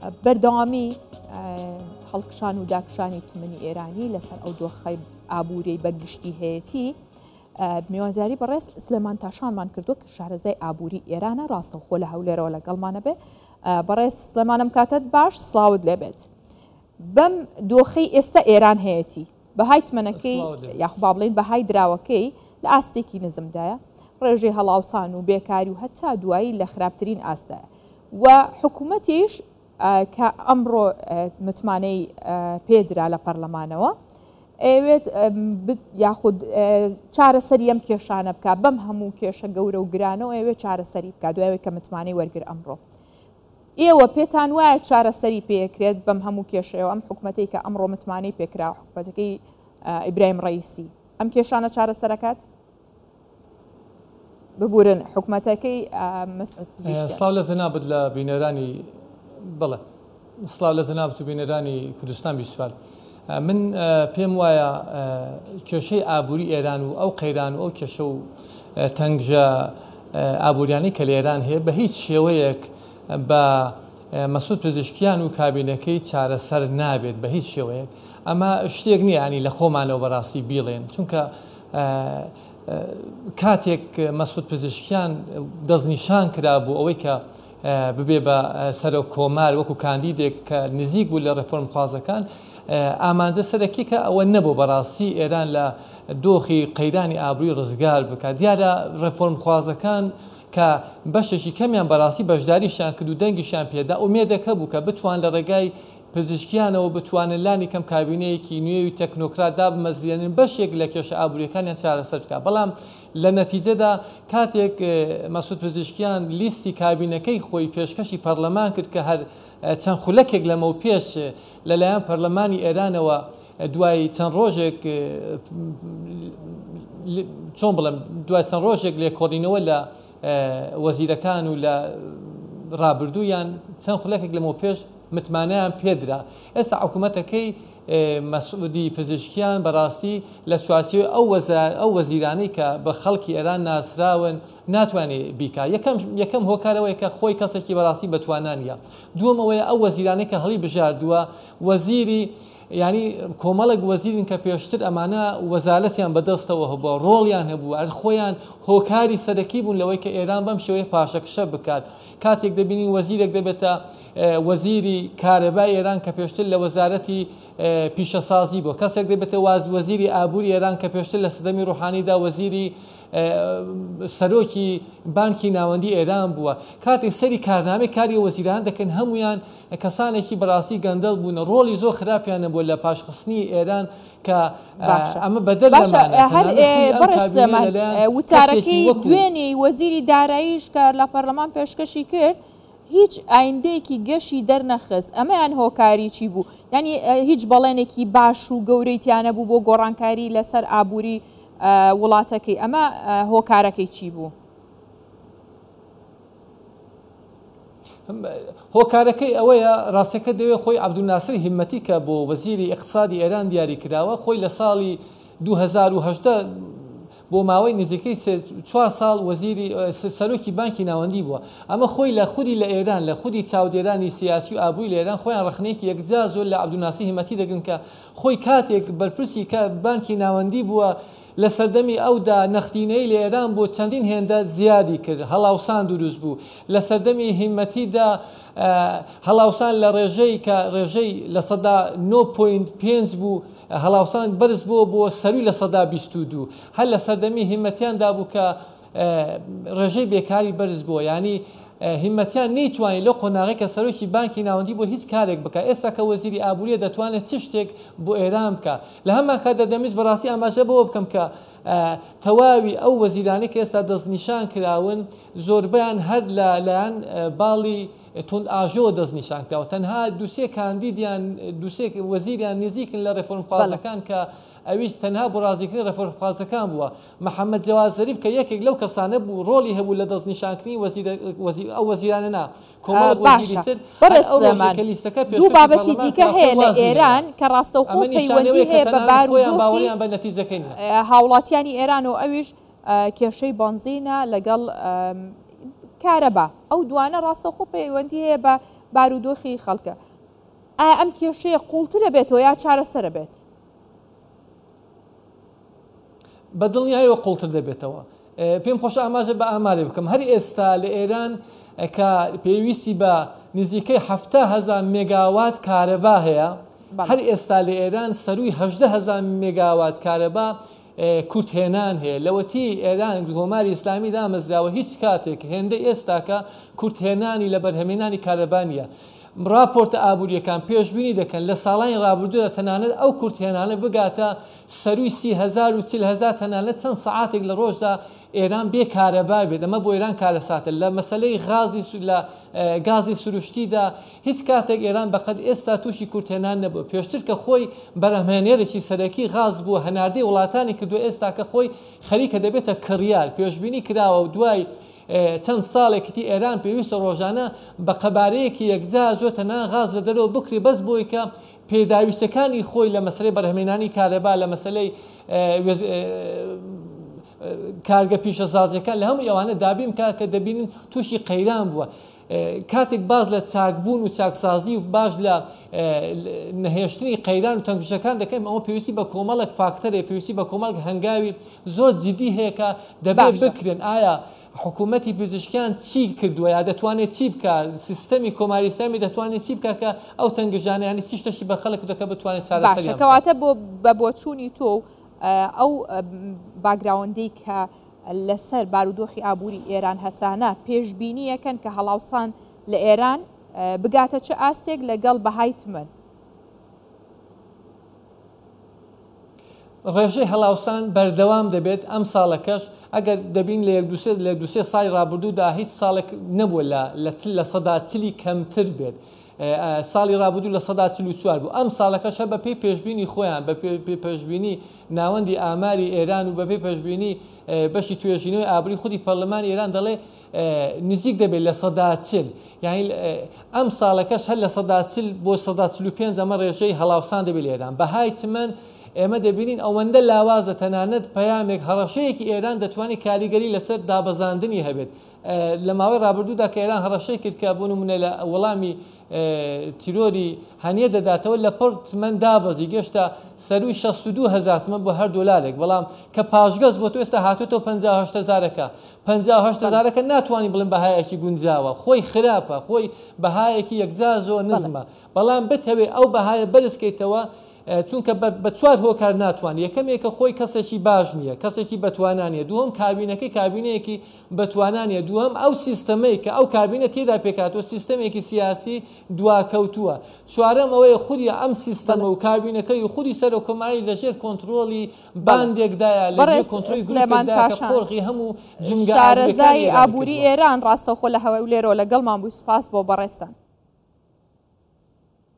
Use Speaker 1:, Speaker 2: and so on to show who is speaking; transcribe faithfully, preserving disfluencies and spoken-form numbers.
Speaker 1: بەردەوامی هەڵکشان و داکشانی تومنی ئێرانی لەسەر ئەو دۆخەی ئابوورەی بەگشتی هەیەتی میوانجاری بەڕێز سلێمان تاشانمان کردو کە شارەزای ئابووری ئێرانە ڕاستەوخۆ لە هەولێرەوە لەگەڵمانە بێ. بەڕێز سلێمانم کاتت باش سڵاوت لێبێت. بەم دۆخەی ئێستا ئێران هەیەتی بەهای تمەنەکەی یاخ با بڵێن بەهای دراوەکەی لە ئاستێکی نزمدایە، ڕێژەی هەڵاوسان و بێکاری و هەتا دوایی لە خراپترین ئاستایە و حکوومەتیش کە ئەمڕۆ متمانەی پێدرا لە پەرلەمانەوە ئەوێت یاخود چارەسەری ئەم کێشانە بکە بەم هەموو کێشە گەورە و گرانەوە ئەوێ چارەسەری بکات دوایەوەی کە متمانەی وەرگر ئەمڕۆ. ئێوە پێتان وایە چارەسەری پێکرێت بەم هەموو کێشەوە ئەم حکوومەتەی کە ئەمڕۆ متمانەی پێکرا حکوومەتەکەی ئیبراهیم ڕەئیسی ئەم کێشانە چارەسەرەکات؟ ببورن حکوومەتەکەی مەسعود پزیشکی.
Speaker 2: سڵاو لە جەنابەت لە بینەرانی بەڵێ سڵاو لە جەنابەت و بینەرانی کوردستان بیسوال. من پێم وایە کێشەی ئابووری ئێران و ئەو قەیران و ئەو کێشە و تەنگژە ئابووریانی کە لە ئێران هەیە بە هیچ شێوەیەک بە مەسعود پزیشکیان و کابینەکەی چارەسەر نابێت بە هیچ شێوەیەک. ئەمە شتێک نییە ینی لە خۆمانەوە بەڕاستی بیڵێن، چونکە کاتێک مەسعود پزیشکیان دەستنیشان کرا بوو ئەوەی کە ببێ بە سەرۆک کۆمار وەکو کاندیدێک کە نزیک بوو لە ڕێفۆرم خوازەکان، ئامانجە سەرەکی کە ئەوە نەبوو بەڕاستی ئێران لە دۆخی قەیرانی ئابرووی ڕزگار بکات. دیارە ڕێفۆرم خوازەکان کە بەشێکی کەمیان بەڕاستی بەشداریشیان کرد و دەنگیشیان پێدا ئومێدەکە بوو کە بتوان لە ڕێگای پزیشکیانەوە بتوانن لانی کەم کابینەیەکی نوێوی تەکنۆکرات دابمەزرێنن بەشێک لە کێشە ئابووریەکانیان چارەسەر بکات. بەڵام لە نەتیجەدا کاتێک مەسعود پزیشکیان لیستی کابینەکەی خۆی پێشکەشی پەرلەمان کرد کە هەر چەند خولەکێک لەمە و پێش لەلایەن پەرلەمانی ئێرانەوە دوای چەند ڕۆژێک چۆن بڵێم دوای چەند ڕۆژێک لێکۆڵینەوە لە وەزیرەکان و لە ڕابردوویان چەند خولەکێک لەمە پێش متمانەیان پێدرا. ئێستا حکوومەتەکەی مەسعودی پزیشکیان بەڕاستی لە سواسیۆی ئەو وەزیرانەی کە بە خەڵکی ئێران ناسراون ناتوانێت بیکات. یەکەم هۆکارەوەی کە خۆی کەسێکی بەڕاستی بەتوانانیە. دووەم ئەوەیە ئەو وەزیرانەی کە هەڵی بژاردووە وەزیری ینی کۆمەڵک وەزیرن کە پێشتر ئەمانە وەزارەتیان بەدەستەوە هەبووە ڕۆڵیان هەبوو ئەر خۆیان هۆکاری سەرەکی بوون لەوەی کە ئێران بەم شێوەیە پاشەکشە بکات. کاتێک دەبینی وەزیرێک دەبێتە وەزیری کارەبای ئێران کە پێشتر لە وەزارەتی پیشەسازی بوو، کەسێک دەبێتە واز وەزیری ئابووری ئێران کە پێشتر لە سەدەمی ڕوحانیدا وەزیری سەرۆکی بانکی ناوەندی ئێران بووە. کاتێک سەری کارنامەی کاری وەزیران دەکەن هەمویان کەسانێکی بەڕاستی گەندەڵ بوون، ڕۆڵی زۆر خراپیانە بووە لە پاشخستنی ئێران کە ئەمە بەدەر
Speaker 1: وتارەکەی دوێنێ وەزیری داراییش کە لە پەرلەمان پێشکەشی کرد هیچ ئایندەیەکی گەشی دەرنەخست. ئەمەیان هۆکاری چی بوو؟ ینی هیچ بەڵێنێکی باش و گەورەیتیانە بوو بۆ گۆڕانکاری لەسەر ئابووری وڵاتەکەی. ئەمە هۆکارەکەی چی بوو؟
Speaker 2: هۆکارەکەی ئەوەیە ڕاستەکە دەوێت خۆی عەبدولناسر هیمەتی کە بۆ وەزیری ئیقتصادی ئێران دیاری کراوە خۆی لە ساڵی دوو هەزار و هەژدە بۆ ماوەی نزیکەی چوار ساڵ وەزیری سەرۆکی بانکی ناوەندی بووە. ئەمە خۆی لە خودی لە ئێران لە خودی چاودێرانی سیاسی و ئابووری لە ئێران خۆیان ڕخنەیەکی یەکجا زۆر لە عەبدولناسر هیمەتی دەگرن کە خۆی کاتێک بەرپرسی کە بانکی ناوەندی بووە لە سەردەمی ئەودا نەختینەی لە ئێران بۆ چەندین هێندە زیادی کرد، هەڵاوسان دروست بوو. لە سەردەمی هیمەتیدا هەڵاوسان لە ڕێژەی کە ڕێژەی لە سەدا نۆ پۆینت پێنج بوو، هەڵاوسان بەرز بووە بۆ سەروی لە سەدا بیست و دوو. هەر لە سەردەمی هیمەتیاندا بوو کە ڕێژەی بێکاری بەرز بووە. ینی هیمەتیان نەیتوانێت لە قۆناغی کە سەرۆکی بانکی ناوەندی بۆ هیچ کارێک بکات. ئێستا کە وەزیری ئابووریە دەتوانێت چ شتێک بۆ ئێران بکات. لە هەمان کاتدا دەمویست بەڕاستی ئاماژە بەوە بکەم کە تەواوی ئەو وەزیرانەی کە ئێستا دەستنیشان کراون زۆربیان هەر لەلایەن باڵی تند ئاژۆ دەستنیشان کراوە. تەنها دووسێ کاندیدیان دووسێ وەزیریان نزیکن لە ڕێفۆرمخوازەکان کە ئەویش تەنها بۆ ڕازیکردنی ڕێفۆرمخوازەکان بووە. محەممەد جەواد زەریف کە یەکێک لەو کەسانە بوو ڕۆڵی هەبوو لە دەستنیشانکردنی ئەو وەزیرانە نا
Speaker 1: دوو بابەتی دیکە هەیە لە ئێران کە ڕاستەوخۆ پەیوەندی هەیە بە بارودۆخی
Speaker 2: بە نەتیجەکەی
Speaker 1: هاوڵاتیانی ئێران و ئەویش کێشەی بنزینە لەگەڵ کارەبا. ئەو دوانە ڕاستەوخۆ پەیوەندی هەیە بە بارودۆخی خەڵکە. ئایا ئەم کێشەیە قوڵترە بێتەوە یا چارەسەرە بێت؟
Speaker 2: بەدڵنیایەوە قوڵتر دەبێتەوە. پێم خۆش ئاماژە بە ئامارێ بکەم هەر ئێستا لە ئێران کە پێویستی بە نزیکەی هەفتە هەزار مێگاوات کارەبا هەیە، هەر ئێستا لە ئێران سەروی هەژدە هەزار مێگاوات کارەبا کورتهێنان هەیە. لەوەتی ئێران کۆماری ئیسلامی دامەزراوە هیچ کاتێک هێندە ئێستاکە کورتهێنانی لە بەرهەمێنانی کارەبا نیە. راپۆرتە ئابوووریەکان پێشبینی دەکەن لە ساڵانی ڕابردوودا تەنانەت ئەو کورتهێنانە بگاتە سەروی سی هەزار و چل هەزار تەنانەت چەند سەعاتێک لە ڕۆژدا ئێران بێ کارەبا بێت. ئەمە بۆ ئێران کارەساتە. لە مەسلەی غازی لە گازی سروشتیدا هیچ کاتێک ئێران بەقەد ئێستا تووشی کورتهێنان نەبوو. پێشتر کە خۆی بەرهەمهێنەرێکی سەرەکی غاز بووە هەناردەی وڵاتانی کردو ئێستا کە خۆی خەریکە دەبێتە کڕیار پێشبینی کراوە و دوای چەند ساڵێکتی ئێران پێویستە ڕۆژانە بە قەبارەیەکی یەکجا زۆتەنا غاز لە دەرەوە بکری بەس بۆی کە پێداویستەکانی خۆی لە مەسلەی بەرهەمێنانی کارەبا لە مەسلەی کارگە پیشە سازیەکان لە هەموو ئەوانە دابین کا کە دەبینن تووشی قەیران بووە. کاتێک باز لە چاکبوون و چاکسازی و باش لە نەهێشتنی قەیران و تەنگشتەکان دەکەین ئەوە پێویستی بە کۆمەڵک فاکتەرێ پێویستی بە کۆمەڵک هەنگاوی زۆر جدی هەیە کە دەبێت بکرێن. ئایا حکوومەتی پزیشکیان چی کردووە یا دەتوانێت چی بکە سیستەمی کۆماری ئیسلامی دەتوانێت چی بکە کە ئەو تەنگژانیانی چی شتێکی بە خەڵک دەکە بتوانێت چارەسەریان بکات؟
Speaker 1: کەواتە بۆ بە بۆچوونی تۆ ئەو باگراوندەی کە لەسەر بارودۆخی ئابووری ئێران هەتانە پێشبینیەکەن کە هەڵاوسان لە ئێران بگاتە چه ئاستێک لەگەڵ بەهای تمەن؟
Speaker 2: ڕێژەی هەڵاوسان بەردەوام دەبێت. ئەم ساڵەکەش ئەگەر دەبین لە دوسێ لە دوسێ سای ڕابردوودا هیچ ساڵێک نەبووە لە لە سەدا چلی کەمتر بێت. ساڵی ڕابردوو لە سەدا چل و چوار بوو. ئەم ساڵەکەش هە بە پێی پێشبینی خۆیان بە پێشبینی ناوەندی ئاماری ئێران و بە پێی پێشبینی بەشی توێژینەوەی ئابووری خودی پەرلەمانی ئێران دەڵێ نزیک دەبێت لە سەدا چل. یعنی ئەم ساڵەکەش هەر لە سەدا چل بۆ سەدا چل و پێنج ئەمە ڕێژەی هەڵاوسان دەبێت لە ئێران. بەهای تمەن ئێمە دەبینین ئەوەندە لاوازە تەنانەت پەیامێک هەڕەشەیەکی ئێران دەتوانێت کاریگەری لەسەر دابەزاندنی هەبێت. لە ماوەی ڕابردوودا کە ئێران هەڕەشەی کرد کە بوون منە لە وەڵامی تیرۆری هەنیە دەداتەوە لە پڕ تمەن دابەزی گەشتە سەروی شەست و دوو هەزار تمەن بۆ هەر دۆلارێک. بەڵام کە پاشگەز بۆ تۆ ئێستا هاتوێتەوە پەنجا و هەشت هەزارەکە پەنجا و هەشت هەزارەکە ناتوانانی بڵێن بەهایەکی گونجاوە خۆی خراپە خۆی بەهایەکی یەکجار زۆر نزمە. بەڵام بتەوێ ئەو بەهایە بەرزکەیتەوە چونکە بە چوار هۆکار ناتوانێت. یەکەمێکە خۆی کەسێکی باش نییە کەسێکی بەتوانانیە. دووەم کابینەکەی کابینەیەکی بەتوانانیە. دووەم ئەو سیستەمەی کە ئەو کابینە تێدا پێکاتەوە سیستەمێکی سیاسی دواکەوتووە. چوارەم ئەوەیە خودی ئەم سیستەمە و کابینەکەی و خودی سەر و کۆماری لەژێر کۆنتترۆلی باندێکدایە لە کۆنتترۆلی گوڵقی هەموو
Speaker 1: شارەزای ئابووری ئێران ڕاستەوخۆ لە هەوای لێرەوە لەگەڵمان بووی. سپاس بۆ بەڕێستان.